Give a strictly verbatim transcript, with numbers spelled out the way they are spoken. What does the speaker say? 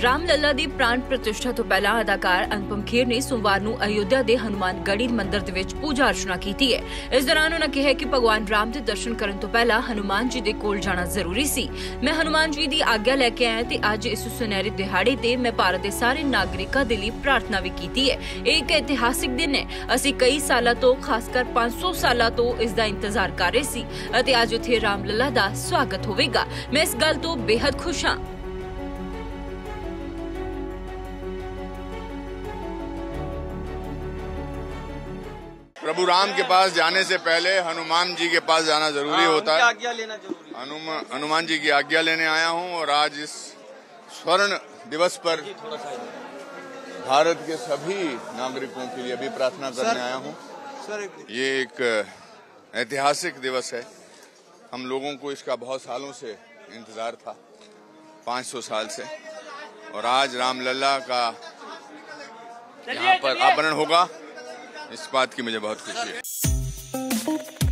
रामलला ਦੀ ਪ੍ਰਾਣ ਪ੍ਰਤਿਸ਼ਠਾ ਤੋਂ ਪਹਿਲਾਂ ਅਦਾਕਾਰ ਅਨੁਪਮ ਖੇਰ ਨੇ ਸੋਮਵਾਰ ਨੂੰ ਅਯੋਧਿਆ ਦੇ ਹਨੂਮਾਨਗੜ੍ਹੀ ਮੰਦਿਰ ਦੇ ਵਿੱਚ ਪੂਜਾ ਅਰਚਨਾ ਕੀਤੀ ਹੈ। ਇਸ ਦੌਰਾਨ ਉਹਨਾਂ ਕਿਹਾ ਕਿ ਭਗਵਾਨ ਰਾਮ ਦੇ ਦਰਸ਼ਨ ਕਰਨ ਤੋਂ ਪਹਿਲਾਂ ਹਨੂਮਾਨ ਜੀ ਦੇ ਕੋਲ ਜਾਣਾ ਜ਼ਰੂਰੀ ਸੀ। ਮੈਂ ਹਨੂਮਾਨ ਜੀ ਦੀ ਆਗਿਆ ਲੈ ਕੇ ਆਇਆ ਤੇ ਅੱਜ ਇਸ ਸੁਨਹਿਰੇ ਦਿਹਾੜੇ ਤੇ ਮੈਂ ਭਾਰਤ ਦੇ ਸਾਰੇ ਨਾਗਰਿਕਾਂ ਦੇ ਲਈ ਪ੍ਰਾਰਥਨਾ ਵੀ ਕੀਤੀ ਹੈ। ਇਹ ਇੱਕ ਇਤਿਹਾਸਿਕ ਦਿਨ ਹੈ। ਅਸੀਂ ਕਈ ਸਾਲਾਂ ਤੋਂ ਖਾਸਕਰ ਪੰਜ ਸੌ ਸਾਲਾਂ ਤੋਂ ਇਸ ਦਾ ਇੰਤਜ਼ਾਰ ਕਰ ਰਹੇ ਸੀ ਅਤੇ ਅੱਜ ਇੱਥੇ ਰਾਮਲਲਾ ਦਾ ਸਵਾਗਤ ਹੋਵੇਗਾ। ਮੈਂ ਇਸ ਗੱਲ ਤੋਂ ਬੇहद खुश हाँ। प्रभु राम के पास जाने से पहले हनुमान जी के पास जाना जरूरी होता है। आज्ञा लेना जरूरी है। हनुमान हनुमान जी की आज्ञा लेने आया हूँ और आज इस स्वर्ण दिवस पर भारत के सभी नागरिकों के लिए भी प्रार्थना करने आया हूँ। ये एक ऐतिहासिक दिवस है। हम लोगों को इसका बहुत सालों से इंतजार था, पाँच सौ साल से, और आज रामलला का यहाँ पर अपहरण होगा, इस बात की मुझे बहुत खुशी है।